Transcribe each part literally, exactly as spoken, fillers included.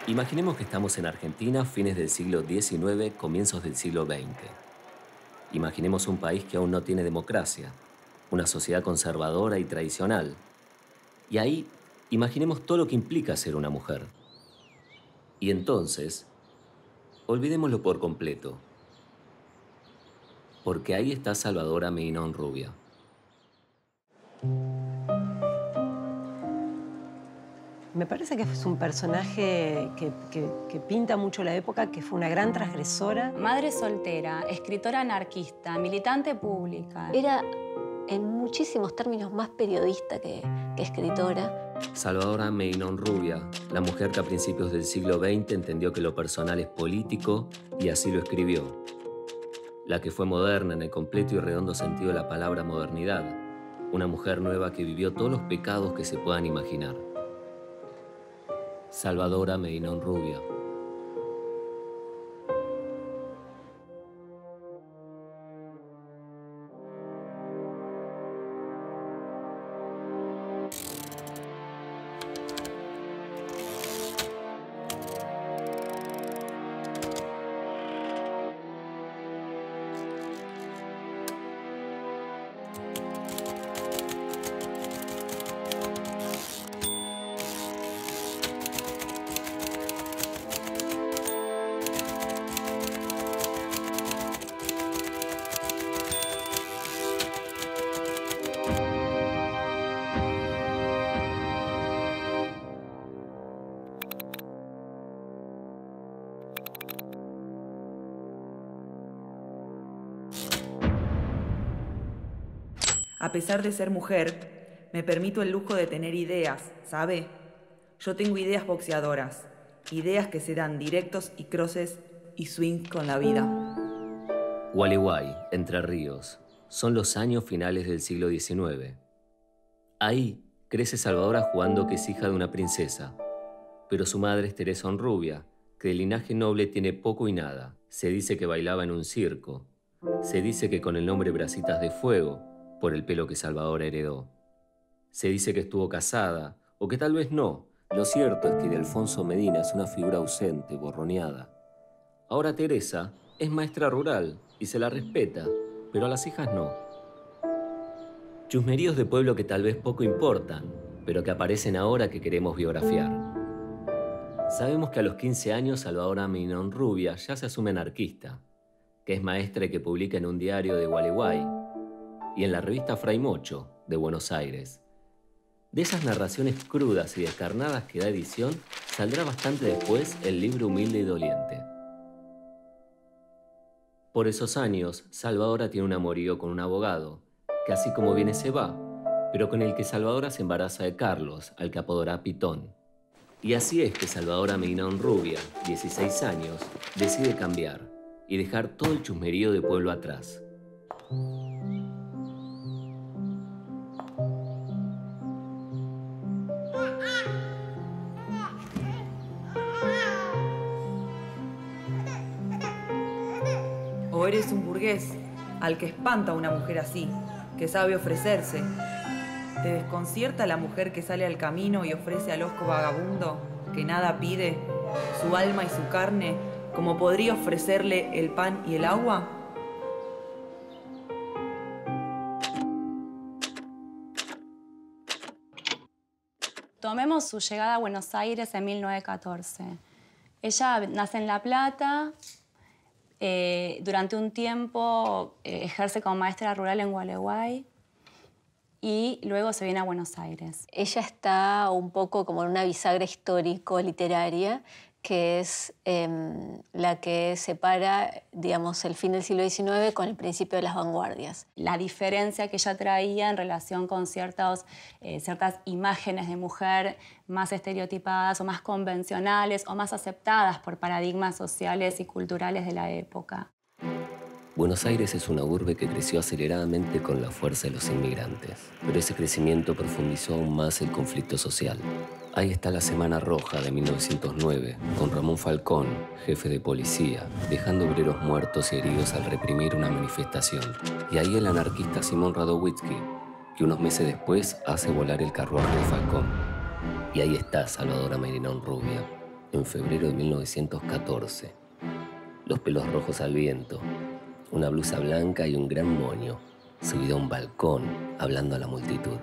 Imaginemos que estamos en Argentina, fines del siglo diecinueve, comienzos del siglo veinte. Imaginemos un país que aún no tiene democracia, una sociedad conservadora y tradicional. Y ahí, imaginemos todo lo que implica ser una mujer. Y entonces, olvidémoslo por completo. Porque ahí está Salvadora Meinón Rubia. Me parece que es un personaje que, que, que pinta mucho la época, que fue una gran transgresora. Madre soltera, escritora anarquista, militante pública. Era en muchísimos términos más periodista que, que escritora. Salvadora Meinón Rubia, la mujer que a principios del siglo veinte entendió que lo personal es político y así lo escribió. La que fue moderna en el completo y redondo sentido de la palabra modernidad. Una mujer nueva que vivió todos los pecados que se puedan imaginar. Salvadora Meinón Rubia. A pesar de ser mujer, me permito el lujo de tener ideas, ¿sabe? Yo tengo ideas boxeadoras, ideas que se dan directos y crosses y swing con la vida. Gualeguay, Entre Ríos, son los años finales del siglo diecinueve. Ahí crece Salvadora jugando que es hija de una princesa, pero su madre es Teresa Honrubia, que de linaje noble tiene poco y nada. Se dice que bailaba en un circo, se dice que con el nombre Bracitas de Fuego, por el pelo que Salvadora heredó. Se dice que estuvo casada, o que tal vez no. Lo cierto es que Ildefonso Medina es una figura ausente, borroneada. Ahora Teresa es maestra rural y se la respeta, pero a las hijas no. Chusmeríos de pueblo que tal vez poco importan, pero que aparecen ahora que queremos biografiar. Sabemos que a los quince años Salvadora Meinón Rubia ya se asume anarquista, que es maestra y que publica en un diario de Gualeguay y en la revista Fray Mocho, de Buenos Aires. De esas narraciones crudas y descarnadas que da edición, saldrá bastante después el libro Humilde y Doliente. Por esos años, Salvadora tiene un amorío con un abogado, que así como viene se va, pero con el que Salvadora se embaraza de Carlos, al que apodará Pitón. Y así es que Salvadora Meinón Rubia, dieciséis años, decide cambiar y dejar todo el chusmerío de pueblo atrás. O eres un burgués, al que espanta una mujer así, que sabe ofrecerse. ¿Te desconcierta la mujer que sale al camino y ofrece al hosco vagabundo, que nada pide, su alma y su carne, como podría ofrecerle el pan y el agua? Tomemos su llegada a Buenos Aires en mil novecientos catorce. Ella nace en La Plata, eh, durante un tiempo eh, ejerce como maestra rural en Gualeguay y luego se viene a Buenos Aires. Ella está un poco como en una bisagra histórico-literaria, que es eh, la que separa, digamos, el fin del siglo diecinueve con el principio de las vanguardias. La diferencia que ella traía en relación con ciertos, eh, ciertas imágenes de mujer más estereotipadas o más convencionales o más aceptadas por paradigmas sociales y culturales de la época. Buenos Aires es una urbe que creció aceleradamente con la fuerza de los inmigrantes, pero ese crecimiento profundizó aún más el conflicto social. Ahí está la Semana Roja de mil novecientos nueve, con Ramón Falcón, jefe de policía, dejando obreros muertos y heridos al reprimir una manifestación. Y ahí el anarquista Simón Radowitzki, que unos meses después hace volar el carruaje de Falcón. Y ahí está Salvadora Meinón Rubia, en febrero de mil novecientos catorce. Los pelos rojos al viento, una blusa blanca y un gran moño, subido a un balcón, hablando a la multitud.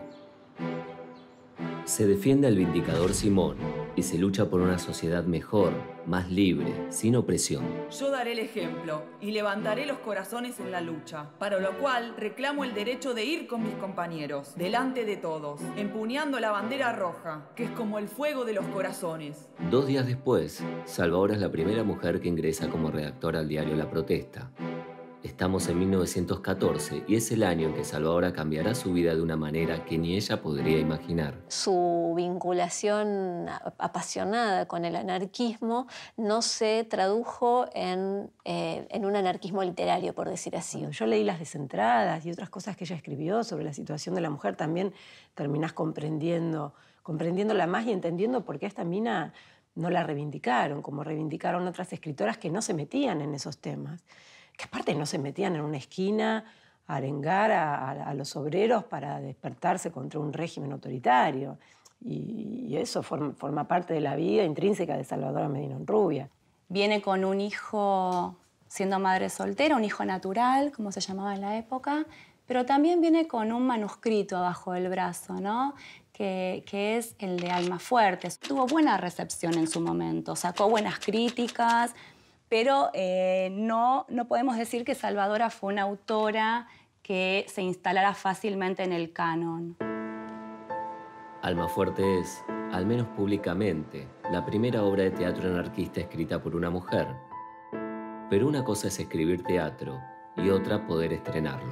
Se defiende al vindicador Simón y se lucha por una sociedad mejor, más libre, sin opresión. Yo daré el ejemplo y levantaré los corazones en la lucha, para lo cual reclamo el derecho de ir con mis compañeros, delante de todos, empuñando la bandera roja, que es como el fuego de los corazones. Dos días después, Salvadora es la primera mujer que ingresa como redactora al diario La Protesta. Estamos en mil novecientos catorce y es el año en que Salvadora cambiará su vida de una manera que ni ella podría imaginar. Su vinculación apasionada con el anarquismo no se tradujo en, eh, en un anarquismo literario, por decir así. Cuando yo leí Las Desentradas y otras cosas que ella escribió sobre la situación de la mujer, también terminás comprendiendo, comprendiéndola más y entendiendo por qué esta mina no la reivindicaron, como reivindicaron otras escritoras que no se metían en esos temas. Que aparte no se metían en una esquina a arengar a, a, a los obreros para despertarse contra un régimen autoritario. Y, y eso forma, forma parte de la vida intrínseca de Salvadora Medina Honrubia. Viene con un hijo siendo madre soltera, un hijo natural, como se llamaba en la época, pero también viene con un manuscrito abajo del brazo, ¿no? Que, que es el de Almafuerte. Tuvo buena recepción en su momento, sacó buenas críticas, pero eh, no, no podemos decir que Salvadora fue una autora que se instalara fácilmente en el canon. Almafuerte es, al menos públicamente, la primera obra de teatro anarquista escrita por una mujer. Pero una cosa es escribir teatro y otra poder estrenarlo.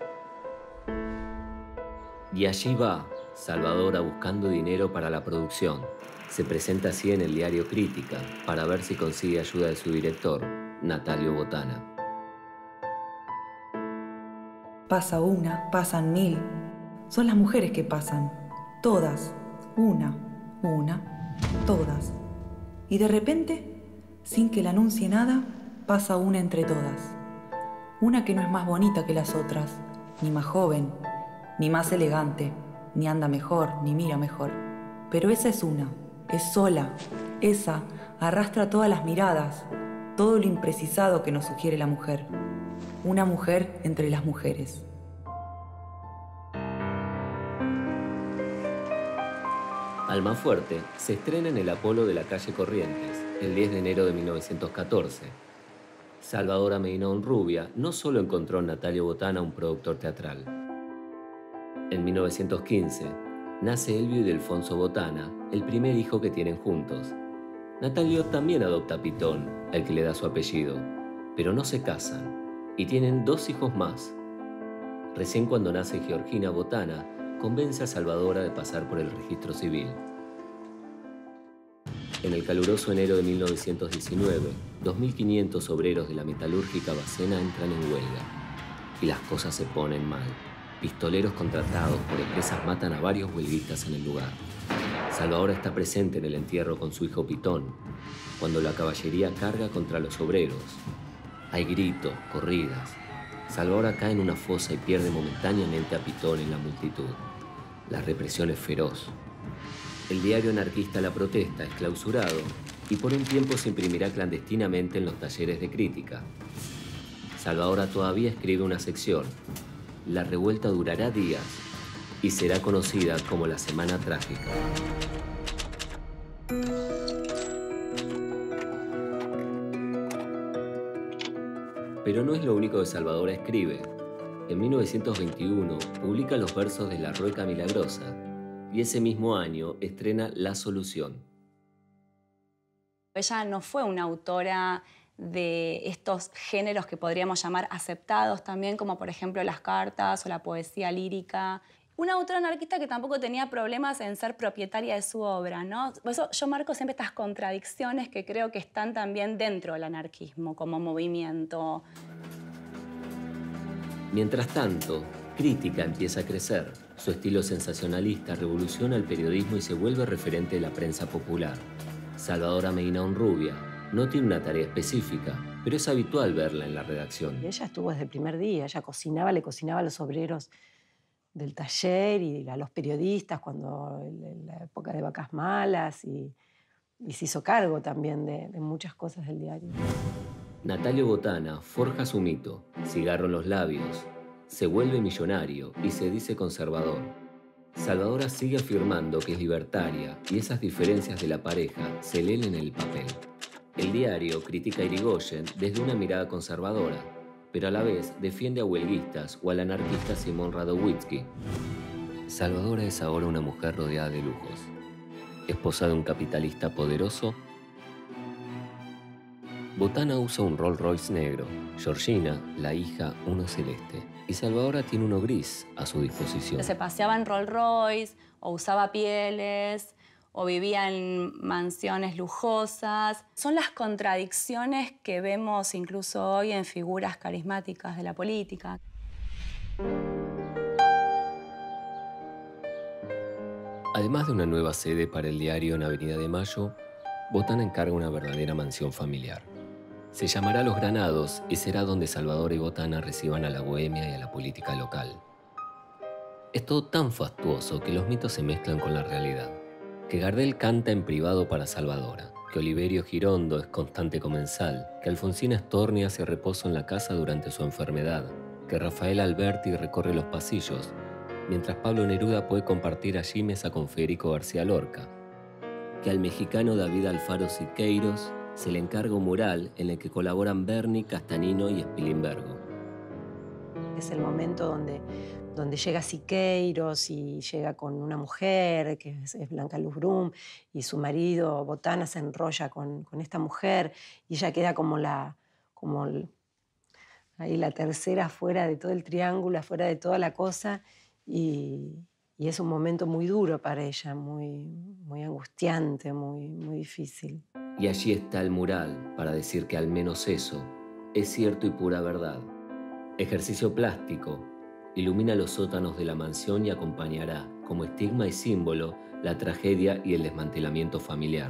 Y allí va Salvadora buscando dinero para la producción. Se presenta así en el diario Crítica para ver si consigue ayuda de su director, Natalio Botana. Pasa una, pasan mil. Son las mujeres que pasan. Todas. Una, una, todas. Y de repente, sin que le anuncie nada, pasa una entre todas. Una que no es más bonita que las otras, ni más joven, ni más elegante, ni anda mejor, ni mira mejor. Pero esa es una. Es sola, esa arrastra todas las miradas, todo lo imprecisado que nos sugiere la mujer. Una mujer entre las mujeres. Almafuerte se estrena en el Apolo de la calle Corrientes, el diez de enero de mil novecientos catorce. Salvadora Medina Honrubia no solo encontró en Natalio Botana un productor teatral. En mil novecientos quince, nace Elvio y Delfonso Botana, el primer hijo que tienen juntos. Natalio también adopta a Pitón, el que le da su apellido, pero no se casan y tienen dos hijos más. Recién cuando nace Georgina Botana, convence a Salvadora de pasar por el registro civil. En el caluroso enero de mil novecientos diecinueve, dos mil quinientos obreros de la metalúrgica Bacena entran en huelga y las cosas se ponen mal. Pistoleros contratados por empresas matan a varios huelguistas en el lugar. Salvadora está presente en el entierro con su hijo Pitón, cuando la caballería carga contra los obreros. Hay gritos, corridas. Salvadora cae en una fosa y pierde momentáneamente a Pitón en la multitud. La represión es feroz. El diario anarquista La Protesta es clausurado y por un tiempo se imprimirá clandestinamente en los talleres de crítica. Salvadora todavía escribe una sección. La revuelta durará días y será conocida como la Semana Trágica. Pero no es lo único que Salvadora escribe. En mil novecientos veintiuno publica los versos de La Rueca Milagrosa y ese mismo año estrena La Solución. Ella no fue una autora de estos géneros que podríamos llamar aceptados también, como por ejemplo las cartas o la poesía lírica. Una autora anarquista que tampoco tenía problemas en ser propietaria de su obra, ¿no? Por eso yo marco siempre estas contradicciones que creo que están también dentro del anarquismo como movimiento. Mientras tanto, Crítica empieza a crecer. Su estilo sensacionalista revoluciona el periodismo y se vuelve referente de la prensa popular. Salvadora Medina Honrubia no tiene una tarea específica, pero es habitual verla en la redacción. Y ella estuvo desde el primer día, ella cocinaba, le cocinaba a los obreros del taller y a los periodistas cuando en la época de Vacas Malas y, y se hizo cargo también de, de muchas cosas del diario. Natalio Botana forja su mito, cigarro en los labios, se vuelve millonario y se dice conservador. Salvadora sigue afirmando que es libertaria y esas diferencias de la pareja se leen en el papel. El diario critica a Irigoyen desde una mirada conservadora, pero a la vez defiende a huelguistas o al anarquista Simón Radowitzki. Salvadora es ahora una mujer rodeada de lujos. Esposa de un capitalista poderoso. Botana usa un Rolls Royce negro, Georgina, la hija, uno celeste, y Salvadora tiene uno gris a su disposición. Se paseaba en Rolls Royce, o usaba pieles, o vivía en mansiones lujosas. Son las contradicciones que vemos incluso hoy en figuras carismáticas de la política. Además de una nueva sede para el diario en Avenida de Mayo, Botana encarga una verdadera mansión familiar. Se llamará Los Granados y será donde Salvadora y Botana reciban a la bohemia y a la política local. Es todo tan fastuoso que los mitos se mezclan con la realidad. Que Gardel canta en privado para Salvadora, que Oliverio Girondo es constante comensal, que Alfonsina Storni hace reposo en la casa durante su enfermedad, que Rafael Alberti recorre los pasillos, mientras Pablo Neruda puede compartir allí mesa con Federico García Lorca, que al mexicano David Alfaro Siqueiros se le encarga un mural en el que colaboran Berni, Castanino y Spilimbergo. Es el momento donde, donde llega Siqueiros y llega con una mujer, que es, es Blanca Luz Brum, y su marido Botana se enrolla con, con esta mujer, y ella queda como la... Como el, ahí la tercera fuera de todo el triángulo, afuera de toda la cosa, y, y es un momento muy duro para ella, muy, muy angustiante, muy, muy difícil. Y allí está el mural para decir que al menos eso es cierto y pura verdad. Ejercicio plástico, ilumina los sótanos de la mansión y acompañará, como estigma y símbolo, la tragedia y el desmantelamiento familiar.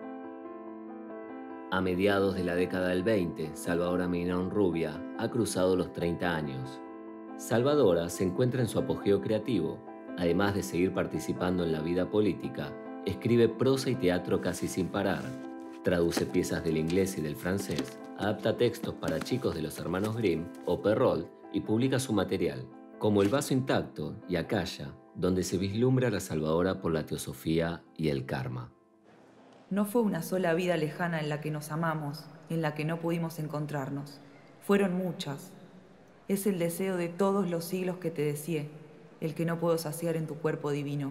A mediados de la década del veinte, Salvadora Mignón Rubia ha cruzado los treinta años. Salvadora se encuentra en su apogeo creativo. Además de seguir participando en la vida política, escribe prosa y teatro casi sin parar. Traduce piezas del inglés y del francés, adapta textos para chicos de los hermanos Grimm o Perrault y publica su material, como El vaso intacto y Acaya, donde se vislumbra a la Salvadora por la teosofía y el karma. No fue una sola vida lejana en la que nos amamos, en la que no pudimos encontrarnos. Fueron muchas. Es el deseo de todos los siglos que te deseé, el que no puedo saciar en tu cuerpo divino.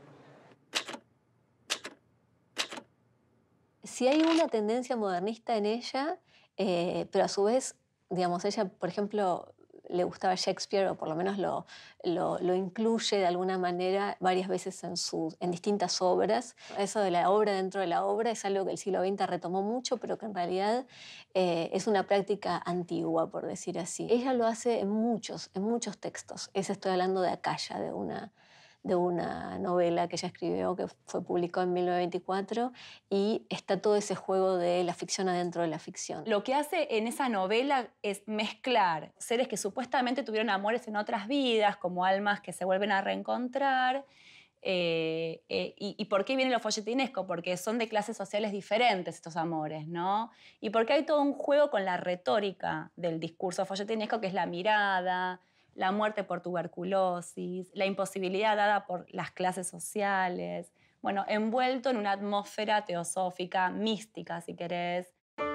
Sí hay una tendencia modernista en ella, eh, pero a su vez, digamos, ella, por ejemplo, le gustaba Shakespeare, o por lo menos lo, lo, lo incluye de alguna manera varias veces en, sus, en distintas obras. Eso de la obra dentro de la obra es algo que el siglo veinte retomó mucho, pero que en realidad eh, es una práctica antigua, por decir así. Ella lo hace en muchos, en muchos textos. Esa estoy hablando de Acaya, de una... de una novela que ella escribió, que fue publicada en mil novecientos veinticuatro, y está todo ese juego de la ficción adentro de la ficción. Lo que hace en esa novela es mezclar seres que supuestamente tuvieron amores en otras vidas, como almas que se vuelven a reencontrar. Eh, eh, y, ¿Y por qué viene lo folletinesco? Porque son de clases sociales diferentes estos amores, ¿no? Y porque hay todo un juego con la retórica del discurso folletinesco, que es la mirada, la muerte por tuberculosis, la imposibilidad dada por las clases sociales, bueno, envuelto en una atmósfera teosófica, mística, si querés.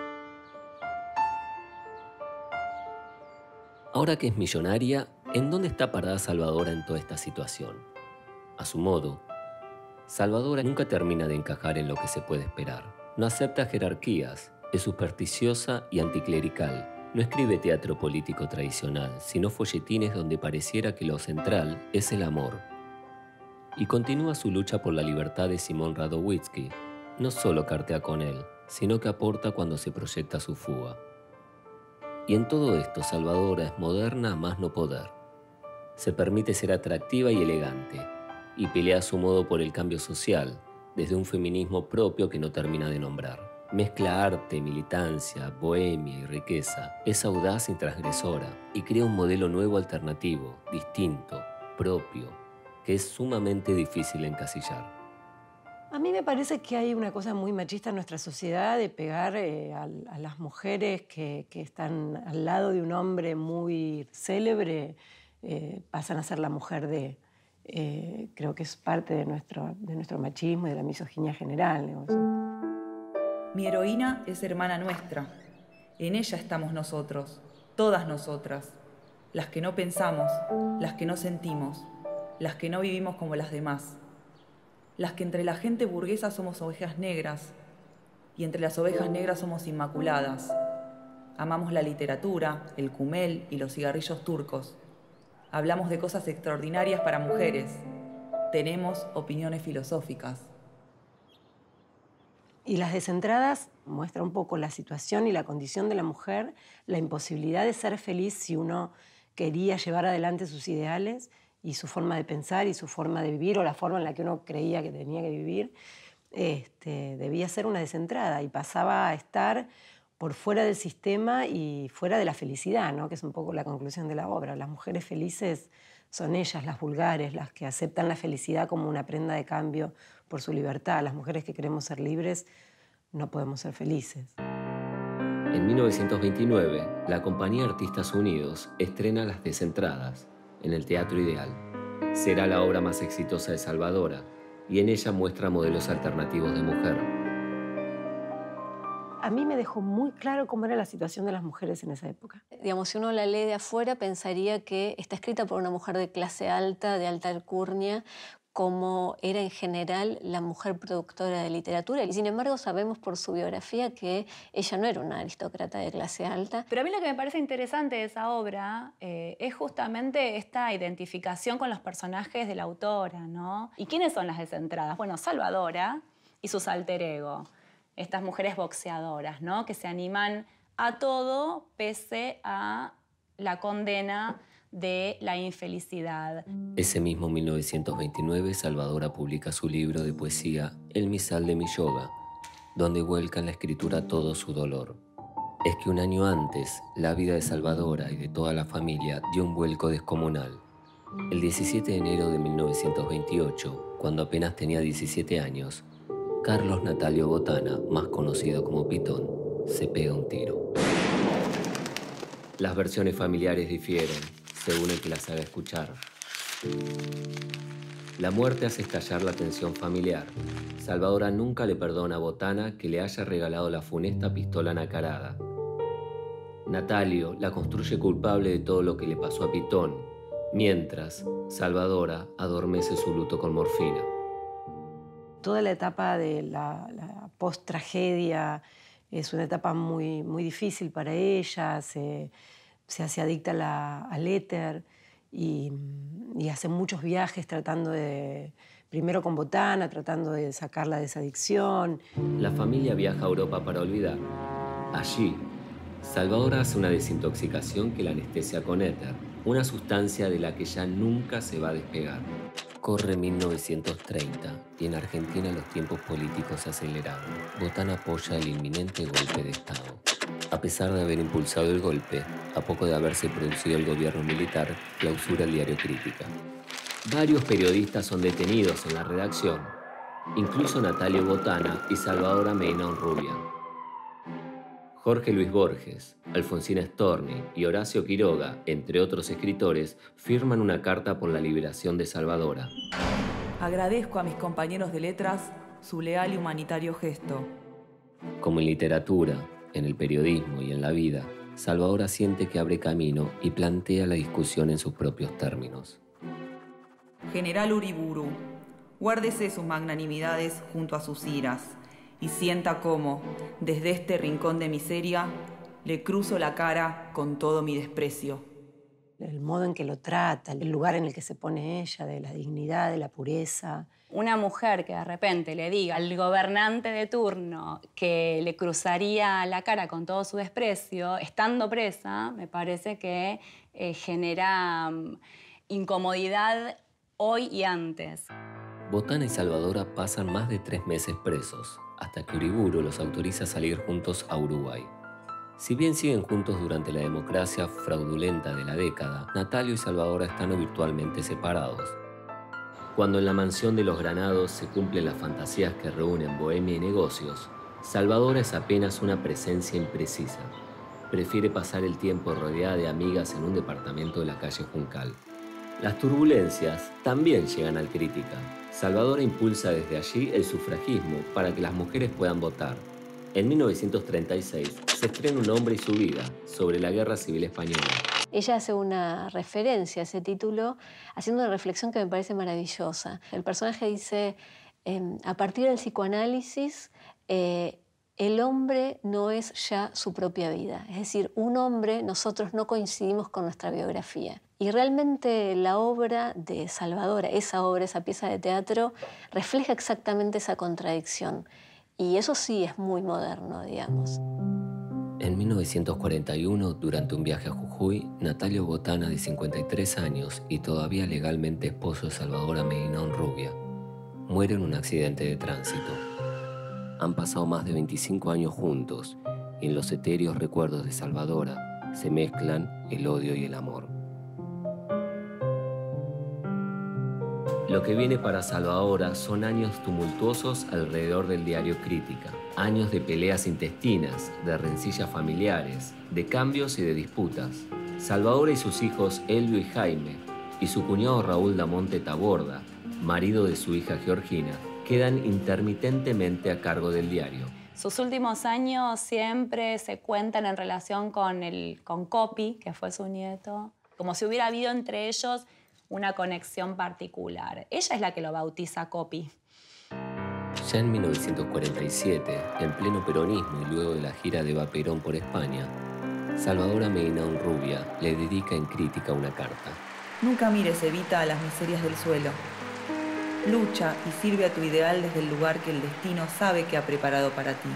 Ahora que es millonaria, ¿en dónde está parada Salvadora en toda esta situación? A su modo, Salvadora nunca termina de encajar en lo que se puede esperar. No acepta jerarquías, es supersticiosa y anticlerical. No escribe teatro político tradicional, sino folletines donde pareciera que lo central es el amor. Y continúa su lucha por la libertad de Simón Radowitzki. No solo cartea con él, sino que aporta cuando se proyecta su fuga. Y en todo esto, Salvadora es moderna a más no poder. Se permite ser atractiva y elegante, y pelea a su modo por el cambio social, desde un feminismo propio que no termina de nombrar. Mezcla arte, militancia, bohemia y riqueza. Es audaz y transgresora y crea un modelo nuevo alternativo, distinto, propio, que es sumamente difícil encasillar. A mí me parece que hay una cosa muy machista en nuestra sociedad de pegar eh, a, a las mujeres que, que están al lado de un hombre muy célebre, eh, pasan a ser la mujer de... Eh, creo que es parte de nuestro, de nuestro machismo y de la misoginia general, digamos. Mi heroína es hermana nuestra. En ella estamos nosotros, todas nosotras. Las que no pensamos, las que no sentimos, las que no vivimos como las demás. Las que entre la gente burguesa somos ovejas negras y entre las ovejas negras somos inmaculadas. Amamos la literatura, el cumel y los cigarrillos turcos. Hablamos de cosas extraordinarias para mujeres. Tenemos opiniones filosóficas. Y Las Descentradas muestra un poco la situación y la condición de la mujer, la imposibilidad de ser feliz si uno quería llevar adelante sus ideales y su forma de pensar y su forma de vivir o la forma en la que uno creía que tenía que vivir, este, debía ser una descentrada y pasaba a estar por fuera del sistema y fuera de la felicidad, ¿no? Que es un poco la conclusión de la obra. Las mujeres felices son ellas, las vulgares, las que aceptan la felicidad como una prenda de cambio por su libertad. Las mujeres que queremos ser libres no podemos ser felices. En mil novecientos veintinueve, la Compañía Artistas Unidos estrena Las Descentradas en el Teatro Ideal. Será la obra más exitosa de Salvadora y en ella muestra modelos alternativos de mujer. A mí me dejó muy claro cómo era la situación de las mujeres en esa época. Digamos, si uno la lee de afuera, pensaría que está escrita por una mujer de clase alta, de alta alcurnia, como era en general la mujer productora de literatura. Y sin embargo sabemos por su biografía que ella no era una aristócrata de clase alta. Pero a mí lo que me parece interesante de esa obra eh, es justamente esta identificación con los personajes de la autora, ¿no? ¿Y quiénes son las descentradas? Bueno, Salvadora y sus alter ego. Estas mujeres boxeadoras, ¿no? Que se animan a todo pese a la condena de la infelicidad. Ese mismo mil novecientos veintinueve, Salvadora publica su libro de poesía El misal de mi yoga, donde vuelca en la escritura todo su dolor. Es que un año antes, la vida de Salvadora y de toda la familia dio un vuelco descomunal. El diecisiete de enero de mil novecientos veintiocho, cuando apenas tenía diecisiete años, Carlos Natalio Botana, más conocido como Pitón, se pega un tiro. Las versiones familiares difieren, según el que las haga escuchar. La muerte hace estallar la tensión familiar. Salvadora nunca le perdona a Botana que le haya regalado la funesta pistola nacarada. Natalio la construye culpable de todo lo que le pasó a Pitón, mientras Salvadora adormece su luto con morfina. Toda la etapa de la, la post-tragedia es una etapa muy, muy difícil para ella, se, se hace adicta a la, al éter y, y hace muchos viajes tratando de, primero con Botana, tratando de sacarla de esa adicción. La familia viaja a Europa para olvidar. Allí, Salvadora hace una desintoxicación que la anestesia con éter, una sustancia de la que ya nunca se va a despegar. Corre mil novecientos treinta y en Argentina los tiempos políticos se aceleran. Botana apoya el inminente golpe de Estado. A pesar de haber impulsado el golpe, a poco de haberse producido el gobierno militar, clausura el diario Crítica. Varios periodistas son detenidos en la redacción, incluso Natalio Botana y Salvadora Mena Honrubia. Jorge Luis Borges, Alfonsina Storni y Horacio Quiroga, entre otros escritores, firman una carta por la liberación de Salvadora. Agradezco a mis compañeros de letras su leal y humanitario gesto. Como en literatura, en el periodismo y en la vida, Salvadora siente que abre camino y plantea la discusión en sus propios términos. General Uriburu, guárdese sus magnanimidades junto a sus iras y sienta cómo, desde este rincón de miseria, le cruzo la cara con todo mi desprecio. El modo en que lo trata, el lugar en el que se pone ella, de la dignidad, de la pureza. Una mujer que de repente le diga al gobernante de turno que le cruzaría la cara con todo su desprecio, estando presa, me parece que eh, genera um, incomodidad hoy y antes. Botana y Salvadora pasan más de tres meses presos, hasta que Uriburu los autoriza a salir juntos a Uruguay. Si bien siguen juntos durante la democracia fraudulenta de la década, Natalio y Salvadora están virtualmente separados. Cuando en la mansión de los Granados se cumplen las fantasías que reúnen bohemia y negocios, Salvadora es apenas una presencia imprecisa. Prefiere pasar el tiempo rodeada de amigas en un departamento de la calle Juncal. Las turbulencias también llegan al Crítica. Salvadora impulsa desde allí el sufragismo para que las mujeres puedan votar. En mil novecientos treinta y seis se estrena Un hombre y su vida, sobre la Guerra Civil Española. Ella hace una referencia a ese título, haciendo una reflexión que me parece maravillosa. El personaje dice, eh, a partir del psicoanálisis, eh, el hombre no es ya su propia vida. Es decir, un hombre, nosotros no coincidimos con nuestra biografía. Y realmente la obra de Salvadora, esa obra, esa pieza de teatro, refleja exactamente esa contradicción. Y eso sí es muy moderno, digamos. En mil novecientos cuarenta y uno, durante un viaje a Jujuy, Natalio Botana, de cincuenta y tres años y todavía legalmente esposo de Salvadora Medina Honrubia, muere en un accidente de tránsito. Han pasado más de veinticinco años juntos y en los etéreos recuerdos de Salvadora se mezclan el odio y el amor. Lo que viene para Salvadora son años tumultuosos alrededor del diario Crítica. Años de peleas intestinas, de rencillas familiares, de cambios y de disputas. Salvadora y sus hijos Elvio y Jaime, y su cuñado Raúl Damonte Taborda, marido de su hija Georgina, quedan intermitentemente a cargo del diario. Sus últimos años siempre se cuentan en relación con, el, con Copi, que fue su nieto, como si hubiera habido entre ellos una conexión particular. Ella es la que lo bautiza Copi. Ya en mil novecientos cuarenta y siete, en pleno peronismo y luego de la gira de Eva Perón por España, Salvadora Medina Honrubia le dedica en Crítica una carta. Nunca mires, Evita, a las miserias del suelo. Lucha y sirve a tu ideal desde el lugar que el destino sabe que ha preparado para ti.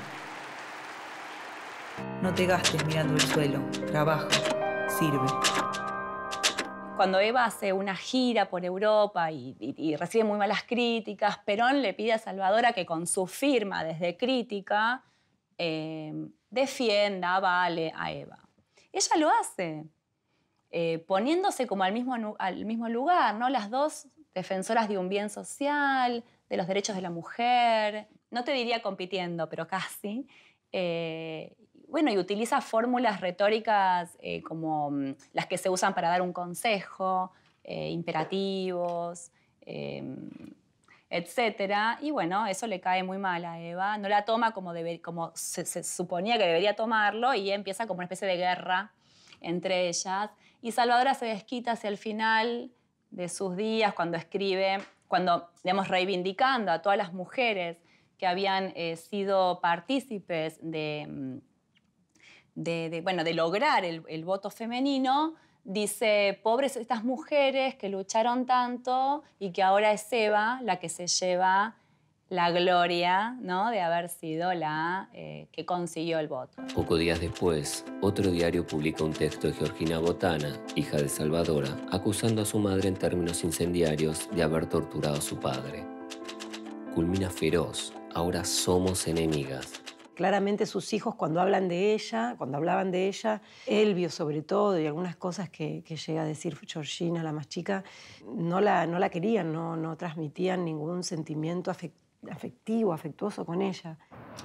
No te gastes mirando el suelo. Trabaja. Sirve. Cuando Eva hace una gira por Europa y, y, y recibe muy malas críticas, Perón le pide a Salvadora que con su firma desde Crítica eh, defienda, avale a Eva. Ella lo hace, eh, poniéndose como al mismo, al mismo lugar, ¿no? Las dos defensoras de un bien social, de los derechos de la mujer, no te diría compitiendo, pero casi. Eh, Bueno, y utiliza fórmulas retóricas eh, como mm, las que se usan para dar un consejo, eh, imperativos, eh, etcétera. Y bueno, eso le cae muy mal a Eva. No la toma como, debe, como se, se suponía que debería tomarlo y empieza como una especie de guerra entre ellas. Y Salvadora se desquita hacia el final de sus días cuando escribe, cuando, digamos, reivindicando a todas las mujeres que habían eh, sido partícipes de... De, de, bueno, de lograr el, el voto femenino, dice, pobres estas mujeres que lucharon tanto y que ahora es Eva la que se lleva la gloria, ¿no?, de haber sido la eh, que consiguió el voto. Pocos días después, otro diario publica un texto de Georgina Botana, hija de Salvadora, acusando a su madre en términos incendiarios de haber torturado a su padre. Culmina feroz, ahora somos enemigas. Claramente sus hijos, cuando hablan de ella, cuando hablaban de ella, Elvio sobre todo, y algunas cosas que, que llega a decir Georgina, la más chica, no la, no la querían, no, no transmitían ningún sentimiento afectivo, afectuoso con ella.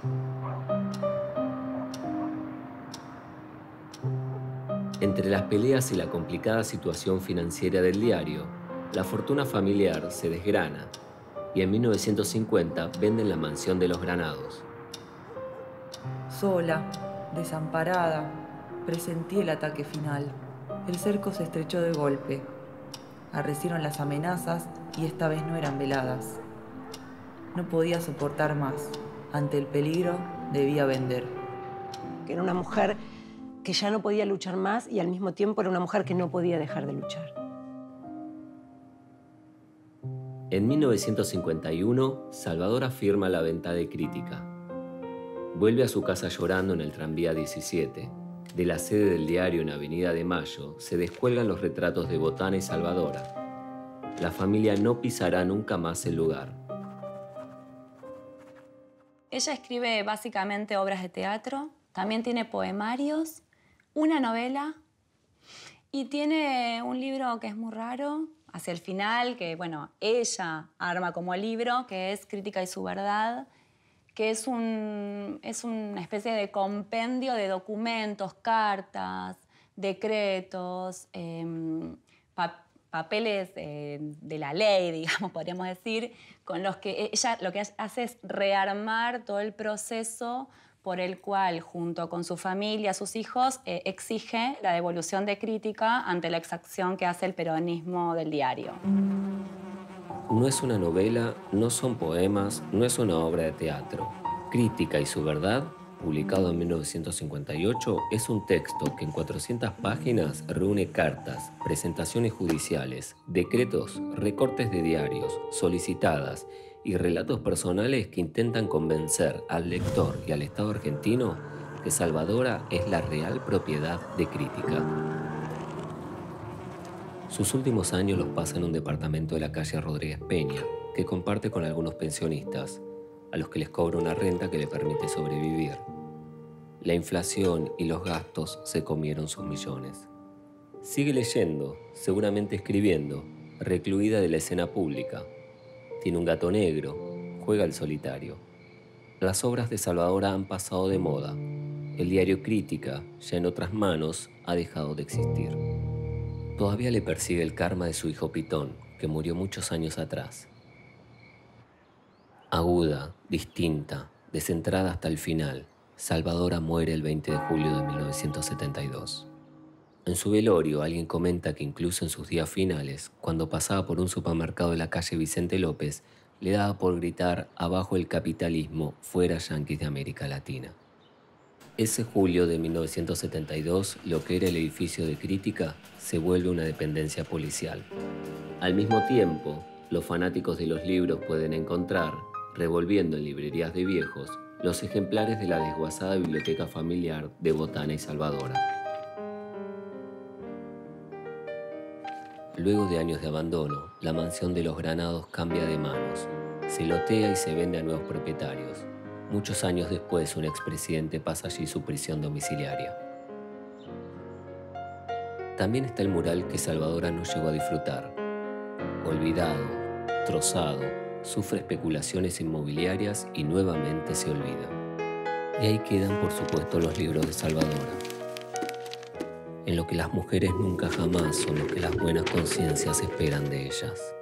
Entre las peleas y la complicada situación financiera del diario, la fortuna familiar se desgrana y en mil novecientos cincuenta venden la mansión de los Granados. Sola, desamparada, presentí el ataque final. El cerco se estrechó de golpe. Arrecieron las amenazas y esta vez no eran veladas. No podía soportar más. Ante el peligro, debía vender. Era una mujer que ya no podía luchar más y al mismo tiempo era una mujer que no podía dejar de luchar. En mil novecientos cincuenta y uno, Salvadora firma la venta de Crítica. Vuelve a su casa llorando en el tranvía diecisiete. De la sede del diario en Avenida de Mayo se descuelgan los retratos de Botana y Salvadora. La familia no pisará nunca más el lugar. Ella escribe básicamente obras de teatro, también tiene poemarios, una novela y tiene un libro que es muy raro, hacia el final, que bueno, ella arma como libro, que es Crítica y su verdad, que es, un, es una especie de compendio de documentos, cartas, decretos, eh, pa papeles eh, de la ley, digamos, podríamos decir, con los que ella lo que hace es rearmar todo el proceso por el cual, junto con su familia, sus hijos, eh, exige la devolución de Crítica ante la exacción que hace el peronismo del diario. No es una novela, no son poemas, no es una obra de teatro. Crítica y su verdad, publicado en mil novecientos cincuenta y ocho, es un texto que en cuatrocientas páginas reúne cartas, presentaciones judiciales, decretos, recortes de diarios, solicitadas y relatos personales que intentan convencer al lector y al Estado argentino que Salvadora es la real propiedad de Crítica. Sus últimos años los pasa en un departamento de la calle Rodríguez Peña, que comparte con algunos pensionistas, a los que les cobra una renta que le permite sobrevivir. La inflación y los gastos se comieron sus millones. Sigue leyendo, seguramente escribiendo, recluida de la escena pública. Tiene un gato negro, juega al solitario. Las obras de Salvadora han pasado de moda. El diario Crítica, ya en otras manos, ha dejado de existir. Todavía le persigue el karma de su hijo Pitón, que murió muchos años atrás. Aguda, distinta, descentrada hasta el final, Salvadora muere el veinte de julio de mil novecientos setenta y dos. En su velorio, alguien comenta que incluso en sus días finales, cuando pasaba por un supermercado de la calle Vicente López, le daba por gritar abajo el capitalismo, fuera yanquis de América Latina. Ese julio de mil novecientos setenta y dos, lo que era el edificio de Crítica se vuelve una dependencia policial. Al mismo tiempo, los fanáticos de los libros pueden encontrar, revolviendo en librerías de viejos, los ejemplares de la desguazada biblioteca familiar de Botana y Salvadora. Luego de años de abandono, la mansión de los Granados cambia de manos, se lotea y se vende a nuevos propietarios. Muchos años después, un expresidente pasa allí su prisión domiciliaria. También está el mural que Salvadora no llegó a disfrutar. Olvidado, trozado, sufre especulaciones inmobiliarias y nuevamente se olvida. Y ahí quedan, por supuesto, los libros de Salvadora, en lo que las mujeres nunca jamás son lo que las buenas conciencias esperan de ellas.